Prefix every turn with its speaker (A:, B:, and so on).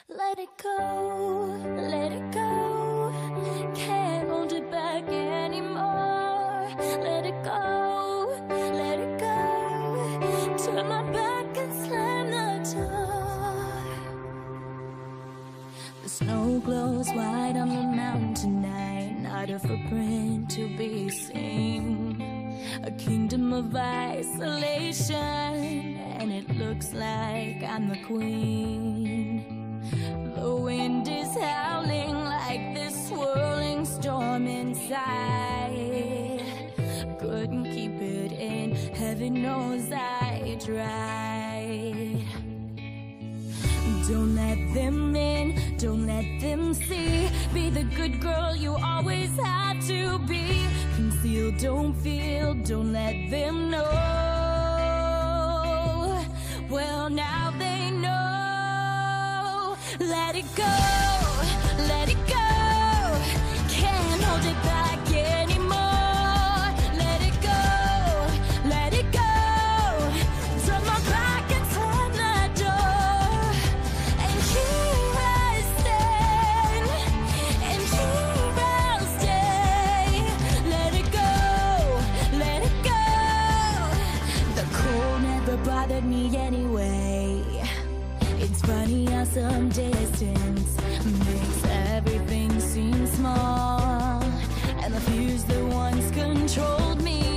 A: Let it go, let it go. Can't hold it back anymore. Let it go, let it go. Turn my back and slam the door. The snow glows white on the mountain tonight, not a footprint to be seen. A kingdom of isolation, and it looks like I'm the queen. The wind is howling like this swirling storm inside. Couldn't keep it in, heaven knows I tried. Don't let them in, don't let them see. Be the good girl you always had to be. Conceal, don't feel, don't let them know. Well, now they know. Let it go, let it go. Can't hold it back anymore. Let it go, let it go. Turn my back and slam the door. And here I stand, and here I'll stay. Let it go, let it go. The cold never bothered me anyway. It's funny how some distance makes everything seem small, and the fears that once controlled me